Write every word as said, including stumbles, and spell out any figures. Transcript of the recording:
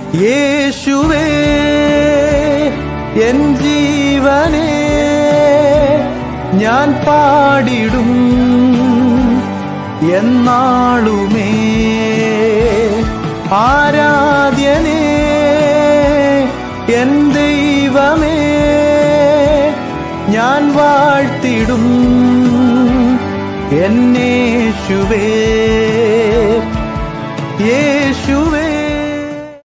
യേശുവേ എൻ ജീവനേ ഞാൻ പാടിടും എന്നാളുമേ. ആരാധ്യനേ എൻ ദൈവമേ ഞാൻ വാഴ്ത്തിടും എന്നേശുവേ.